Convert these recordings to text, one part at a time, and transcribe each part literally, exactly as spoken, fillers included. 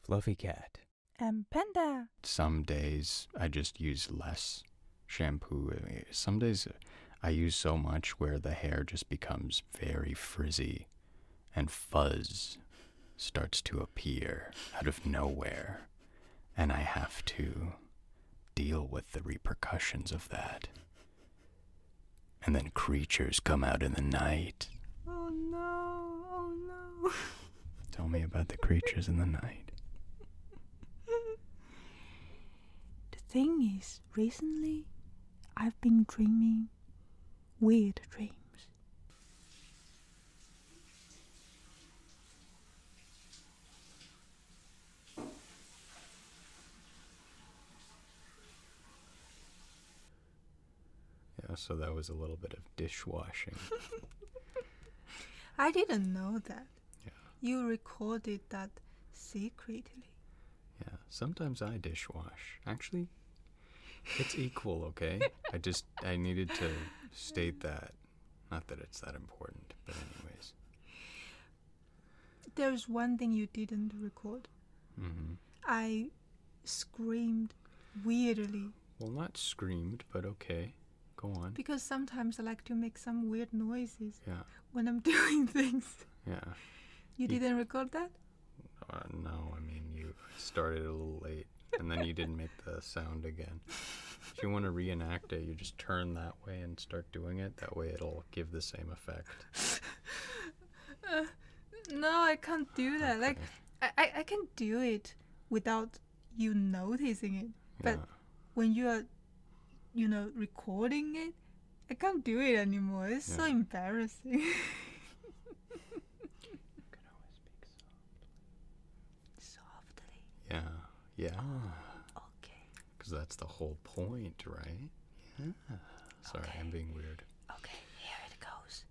Fluffy cat. And panda. Some days I just use less shampoo. Some days I use so much where the hair just becomes very frizzy and fuzz starts to appear out of nowhere. And I have to deal with the repercussions of that. And then creatures come out in the night. Oh no, oh no. Tell me about the creatures in the night. The thing is, recently I've been dreaming weird dreams. Yeah, so that was a little bit of dishwashing. I didn't know that. Yeah. You recorded that secretly. Yeah, sometimes I dishwash. Actually, it's equal, okay? I just, I needed to state that. Not that it's that important, but anyways. There's one thing you didn't record. Mm-hmm. I screamed weirdly. Well, not screamed, but okay. Go on. Because sometimes I like to make some weird noises Yeah. when I'm doing things. Yeah. You, you didn't record that? Uh, no, I mean, you started a little late, and then you didn't make the sound again. If you want to reenact it, you just turn that way and start doing it. That way it'll give the same effect. uh, no, I can't do that. Okay. Like, I, I, I can do it without you noticing it. But Yeah. when you are, you know, recording it, I can't do it anymore. It's Yeah. so embarrassing. Softly. Yeah. Yeah. Okay. Because that's the whole point, right? Yeah. Sorry, Okay. I'm being weird. Okay, here it goes.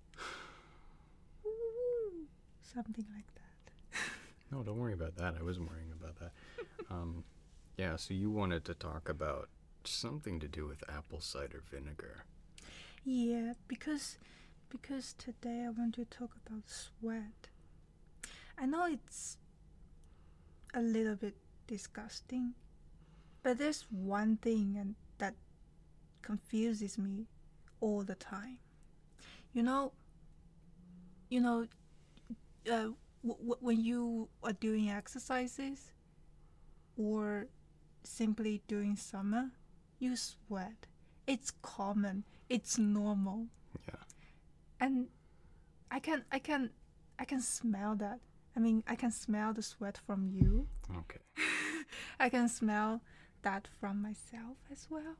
Ooh, something like that. No, don't worry about that. I wasn't worrying about that. um, yeah, so you wanted to talk about something to do with apple cider vinegar. Yeah, because because today I want to talk about sweat. I know it's a little bit disgusting, but there's one thing and that confuses me all the time. You know, you know, uh, w- w- when you are doing exercises or simply doing summer, you sweat. It's common. It's normal. Yeah. And I can I can I can smell that. I mean, I can smell the sweat from you. Okay. I can smell that from myself as well.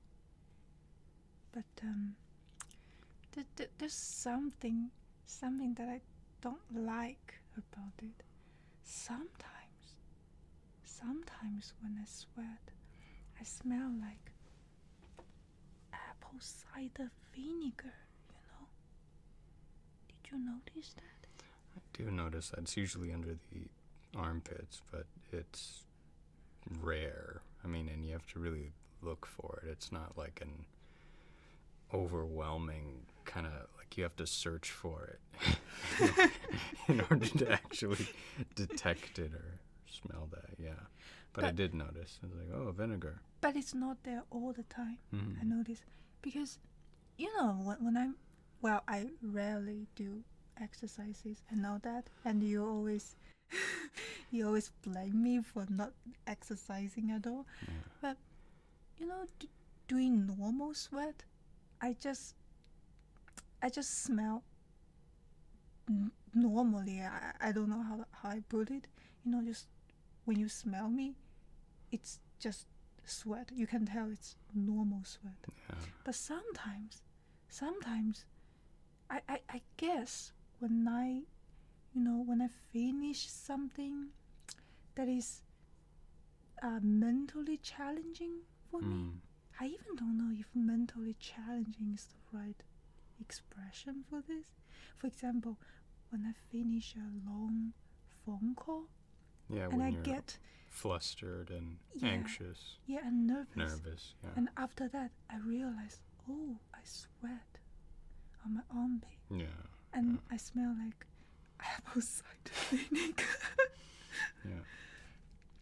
But um th- th- there's something something that I don't like about it. Sometimes sometimes when I sweat, I smell like apple cider vinegar, you know? Did you notice that? I do notice that it's usually under the armpits, but it's rare. I mean, and you have to really look for it. It's not like an overwhelming kind of, like you have to search for it in order to actually detect it or smell that, yeah. But, but I did notice. I was like, oh, vinegar. But it's not there all the time. Mm-hmm. I notice. Because, you know, when, when I'm, well, I rarely do exercises. I know that. And you always, you always blame me for not exercising at all. Yeah. But, you know, d- doing normal sweat, I just, I just smell n- normally. I, I don't know how, how I put it. You know, just when you smell me, it's just sweat. You can tell it's normal sweat. Yeah. But sometimes, sometimes, I, I, I guess when I, you know, when I finish something that is uh, mentally challenging for Mm. me, I even don't know if mentally challenging is the right expression for this. For example, when I finish a long phone call, Yeah, and when I you're get flustered and Yeah. anxious, yeah and nervous. nervous, yeah. And after that, I realized, oh, I sweat on my armpit, yeah. and I smell like apple cider vinegar. Yeah.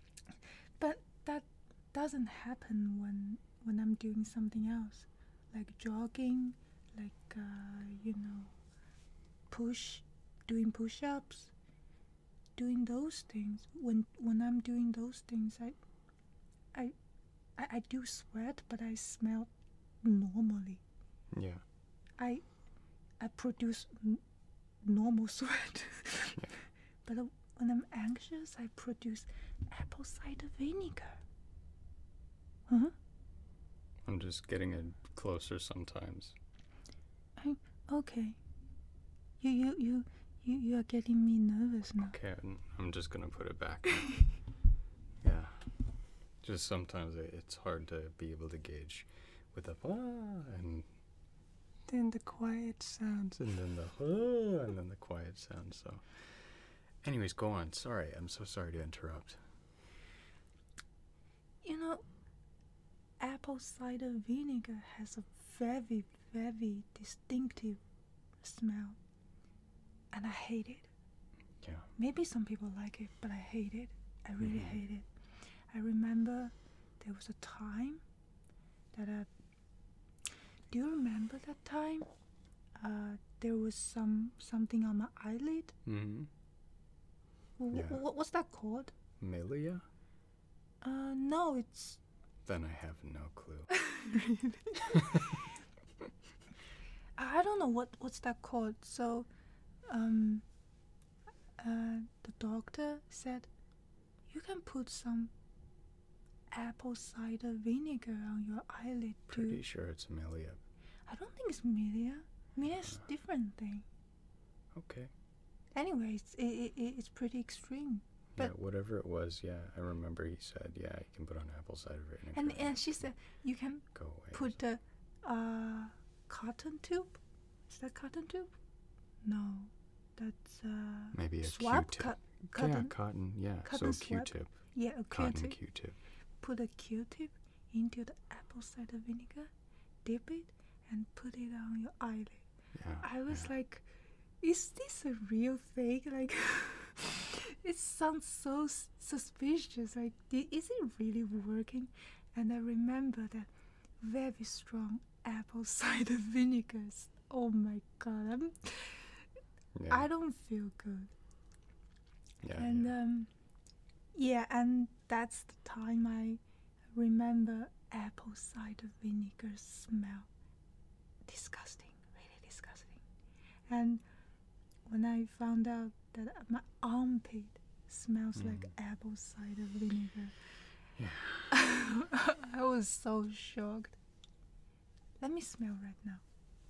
But that doesn't happen when when I'm doing something else, like jogging, like uh, you know, push, doing push-ups, doing those things. When when I'm doing those things, I I I, I do sweat, but I smell normally. Yeah. I I produce n- normal sweat. Yeah. But uh, when I'm anxious, I produce apple cider vinegar. Huh? I'm just getting it closer sometimes. I, okay. You you you you you are getting me nervous now. Okay, I'm- I'm just gonna put it back. Yeah. Just sometimes it- it's hard to be able to gauge with the ah and then the quiet sounds and then the ah and then the quiet sounds. So, anyways, go on. Sorry, I'm so sorry to interrupt. You know, apple cider vinegar has a very, very distinctive smell. And I hate it. Yeah. Maybe some people like it, but I hate it. I really Mhm. hate it. I remember there was a time that I... Do you remember that time? Uh, there was some something on my eyelid. Mm-hmm. W- Yeah. w- what's that called? Milia? Uh, no, it's... Then I have no clue. Really? I don't know what what's that called. So, um, uh, the doctor said you can put some apple cider vinegar on your eyelid too. Pretty sure it's Milia. I don't think it's Milia. Milia's Uh. a different thing. Okay. Anyway, it's it, it, it's pretty extreme. Yeah, But- whatever it was, yeah, I remember he said, yeah, you can put on apple cider vinegar. And and she said you can go away. put a uh, cotton tube. Is that cotton tube? No, that's uh, Maybe a swab Q-tip. co- cotton. Yeah, cotton, yeah. cotton so swab. Q-tip. Yeah, a Cotton Q-tip. Q-tip. Put a Q-tip into the apple cider vinegar, dip it, and put it on your eyelid. Yeah. I was yeah. like, is this a real thing? Like, it sounds so s- suspicious. Like, i- is it really working? And I remember that very strong apple cider vinegars. Oh my god, I'm, yeah. I don't feel good. yeah, And yeah. um, yeah, and that's the time I remember apple cider vinegar smell. Disgusting, really disgusting. And when I found out that my armpit smells like Mm. apple cider vinegar, Yeah. I was so shocked. Let me smell right now.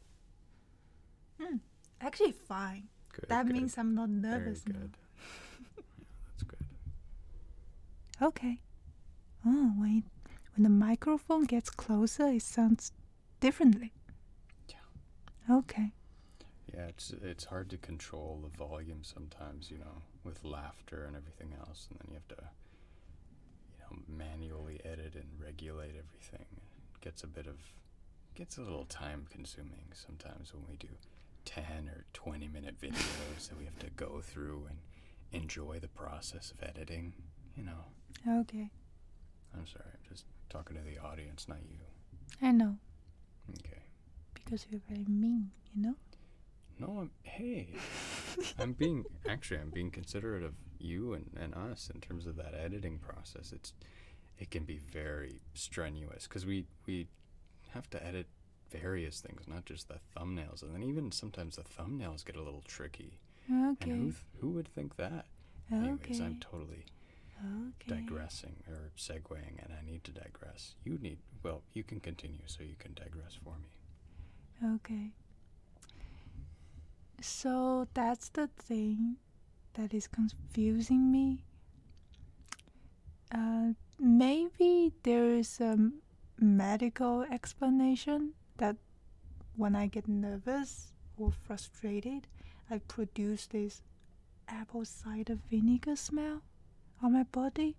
Mm, actually fine. Good. That good. means I'm not Very nervous now. good. Yeah, that's good. Okay. Oh, when it, when the microphone gets closer, it sounds differently. Yeah. Okay. Yeah, it's it's hard to control the volume sometimes, you know, with laughter and everything else, and then you have to, you know, manually edit and regulate everything. It gets a bit of, gets a little time consuming sometimes when we do ten or twenty minute videos that we have to go through and enjoy the process of editing, you know. Okay. I'm sorry, I'm just talking to the audience, not you. I know. Okay. Because you're very mean, you know? No, I'm, hey, I'm being, actually, I'm being considerate of you and, and us in terms of that editing process. It's, it can be very strenuous because we, we have to edit various things, not just the thumbnails. And then even sometimes the thumbnails get a little tricky. Okay. And who, th- who would think that? Anyways, Okay. I'm totally Okay. digressing or segueing, and I need to digress. You need, well, you can continue so you can digress for me. Okay. So that's the thing that is confusing me. Uh, maybe there is a medical explanation that when I get nervous or frustrated, I produce this apple cider vinegar smell on my body.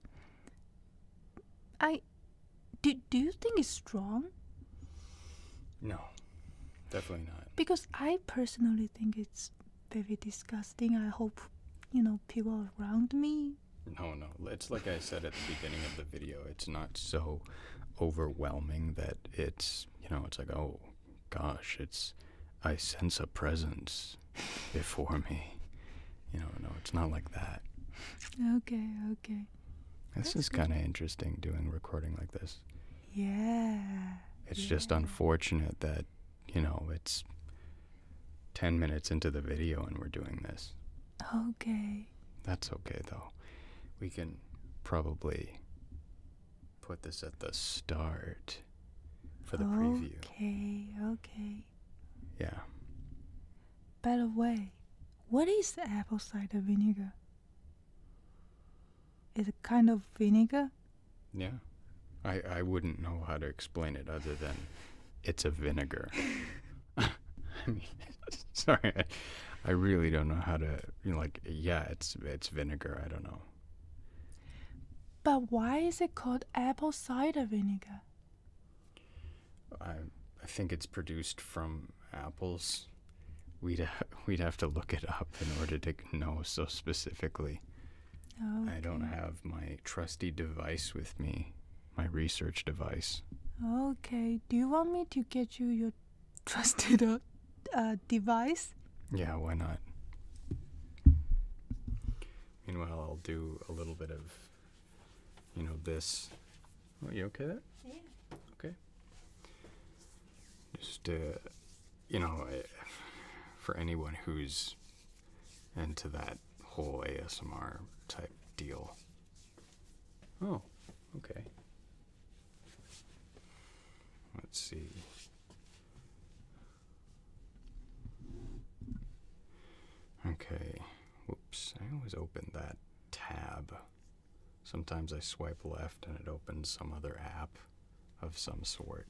I do. Do you think it's strong? No, definitely not. Because I personally think it's very disgusting. I hope, you know, people around me No, no. It's like I said at the beginning of the video. It's not so overwhelming that it's, you know, it's like, oh, gosh, it's, I sense a presence before me. You know, no, it's not like that. Okay, okay. This That's is good. kind of interesting doing recording like this. Yeah. It's yeah. just unfortunate that, you know, it's ten minutes into the video and we're doing this. Okay. That's okay, though. We can probably put this at the start for the preview. Okay, okay. Yeah. By the way, what is the apple cider vinegar? Is it kind of vinegar? Yeah. I, I wouldn't know how to explain it other than it's a vinegar. I mean, sorry. I, I really don't know how to, you know, like, yeah, it's it's vinegar. I don't know. But why is it called apple cider vinegar? I I think it's produced from apples. We'd ha- we'd have to look it up in order to know so specifically. Okay. I don't have my trusty device with me, my research device. Okay. Do you want me to get you your trusted uh, uh, device? Yeah, why not? Meanwhile, I'll do a little bit of, you know, this. Oh, you okay there? Yeah. Okay. Just, uh, you know, uh, for anyone who's into that whole A S M R type deal. Oh, okay. Let's see. Okay. Whoops. I always open that tab. Sometimes I swipe left and it opens some other app of some sort.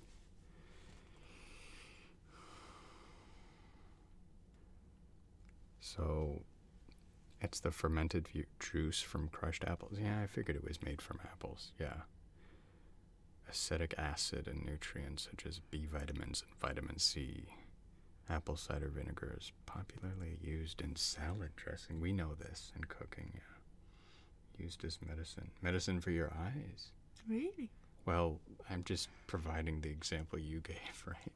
So, it's the fermented vu- juice from crushed apples. Yeah, I figured it was made from apples. Yeah. Acetic acid and nutrients such as B vitamins and vitamin C. Apple cider vinegar is popularly used in salad dressing. We know this in cooking, yeah. Used as medicine. Medicine for your eyes. Really? Well, I'm just providing the example you gave, right?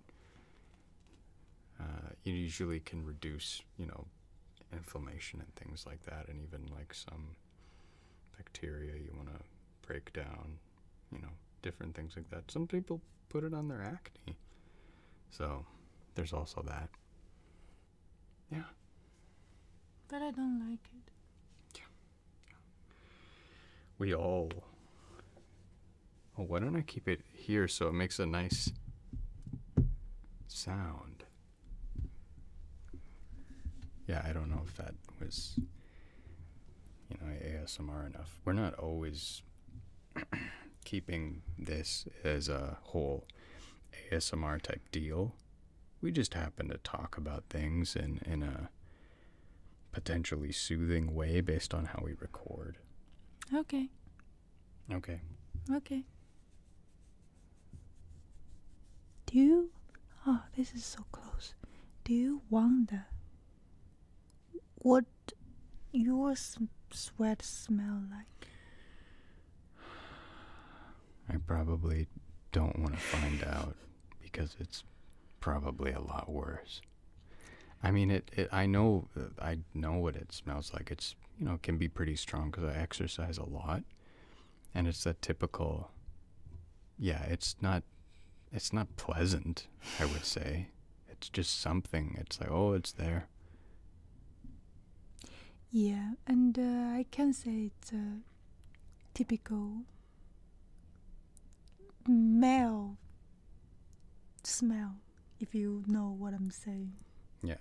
Uh, you usually can reduce, you know, inflammation and things like that, and even like some bacteria you want to break down, you know, different things like that. Some people put it on their acne. So, there's also that. Yeah. But I don't like it. We all... Oh, why don't I keep it here so it makes a nice sound? Yeah, I don't know if that was, you know, A S M R enough. We're not always keeping this as a whole A S M R type deal. We just happen to talk about things in, in a potentially soothing way based on how we record. Okay. Okay. Okay. Do you... Oh, this is so close. Do you wonder what your s- sweat smell like? I probably don't want to find out because it's probably a lot worse. I mean, it, it I know I know what it smells like. It's, you know, it can be pretty strong because I exercise a lot. And it's that typical, yeah, it's not, it's not pleasant, I would say. It's just something. It's like, oh, it's there. Yeah, and uh, I can say it's a typical male smell, if you know what I'm saying. Yeah.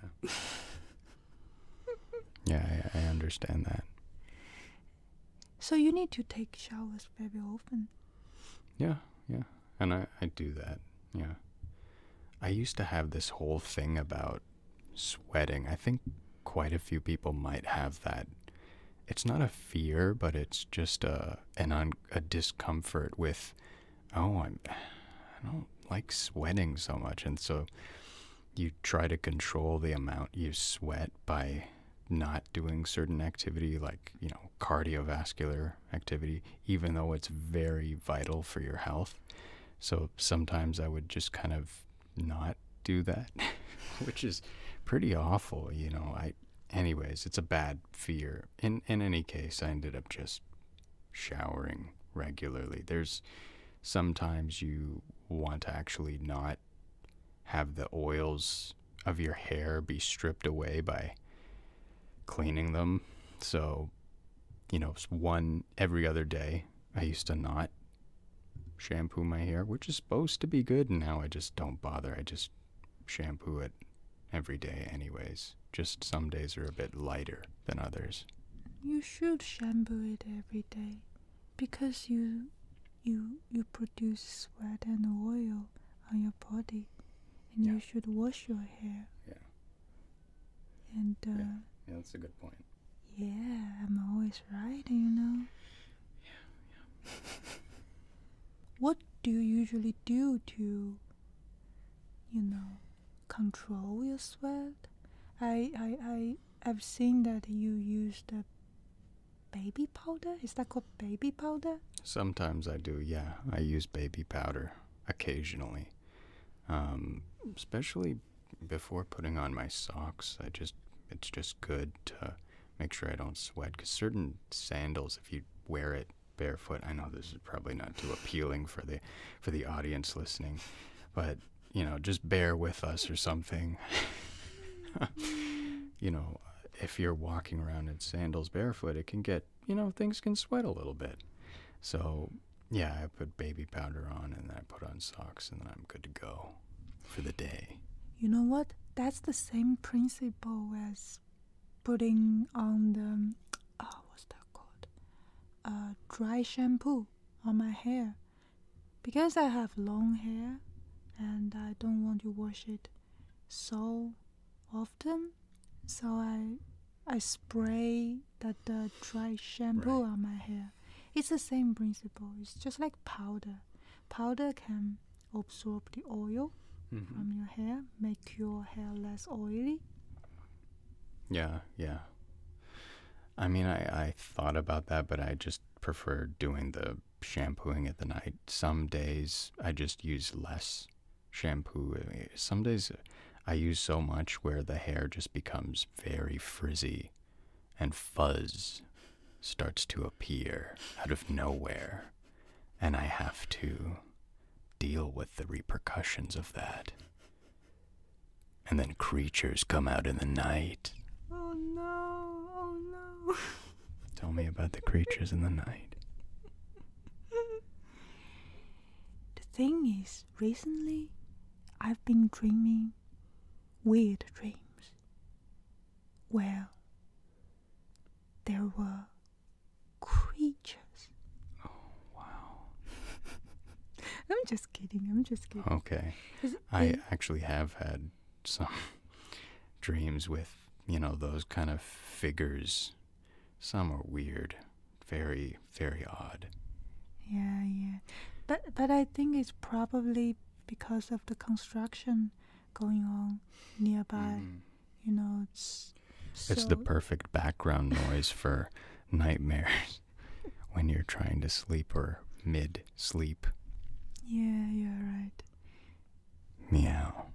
Yeah, I, I understand that. So you need to take showers very often. Yeah, yeah. And I, I do that, yeah. I used to have this whole thing about sweating. I think quite a few people might have that. It's not a fear, but it's just a, an un, a discomfort with, oh, I'm, I don't like sweating so much. And so you try to control the amount you sweat by not doing certain activity, like, you know, cardiovascular activity, even though it's very vital for your health. So sometimes I would just kind of not do that, which is pretty awful, you know. I, anyways, it's a bad fear. In in any case, I ended up just showering regularly. There's sometimes you want to actually not have the oils of your hair be stripped away by cleaning them. So, you know, one every other day, I used to not shampoo my hair, which is supposed to be good, and now I just don't bother. I just shampoo it every day anyways. Just some days are a bit lighter than others. You should shampoo it every day because you you you produce sweat and oil on your body, and Yeah. you should wash your hair. Yeah. And uh, Yeah. Yeah, that's a good point. yeah, I'm always right, you know. Yeah, What do you usually do to, you know, control your sweat? I I I I've seen that you use the baby powder. Is that called baby powder? Sometimes I do, yeah. I use baby powder occasionally. Um, especially before putting on my socks. I just, it's just good to make sure I don't sweat. Because certain sandals, if you wear it barefoot, I know this is probably not too appealing for the, for the audience listening, but, you know, just bear with us or something. You know, if you're walking around in sandals barefoot, it can get, you know, things can sweat a little bit. So, yeah, I put baby powder on, and then I put on socks, and then I'm good to go for the day. You know what? That's the same principle as putting on the, oh, what's that called? Uh, dry shampoo on my hair. Because I have long hair and I don't want to wash it so often, so I I spray that uh, dry shampoo Right. on my hair. It's the same principle. It's just like powder. Powder can absorb the oil Mm-hmm. from your hair, make your hair less oily. Yeah, yeah. I mean, I, I thought about that, but I just prefer doing the shampooing at the night. Some days I just use less shampoo. Some days I use so much where the hair just becomes very frizzy and fuzz starts to appear out of nowhere. And I have to deal with the repercussions of that. And then creatures come out in the night. Oh no, oh no. Tell me about the creatures in the night. The thing is, recently I've been dreaming weird dreams. Well, there were creatures. Oh, wow. I'm just kidding, I'm just kidding. Okay. Is- I is- actually have had some dreams with, you know, those kind of figures. Some are weird. Very, very odd. Yeah, yeah. But but I think it's probably because of the construction going on nearby. Mhm. You know, it's It's the so- perfect background noise for nightmares when you're trying to sleep or mid-sleep. Yeah, you're right. Meow.